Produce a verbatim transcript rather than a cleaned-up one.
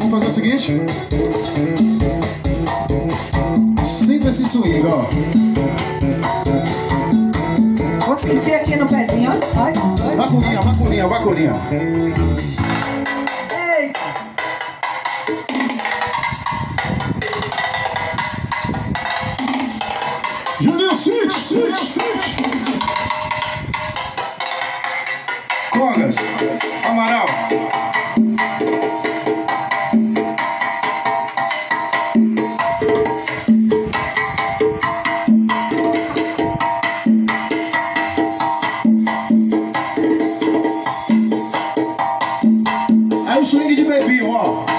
Vamos fazer o seguinte. Sinta esse swing, ó. Vou sentir aqui no pezinho, ó. Olha, olha. Bacurinha, bacurinha, bacurinha. Eita. Juninho, switch, switch, switch. Congas, Amaral. Aí o swing de bebinho, ó.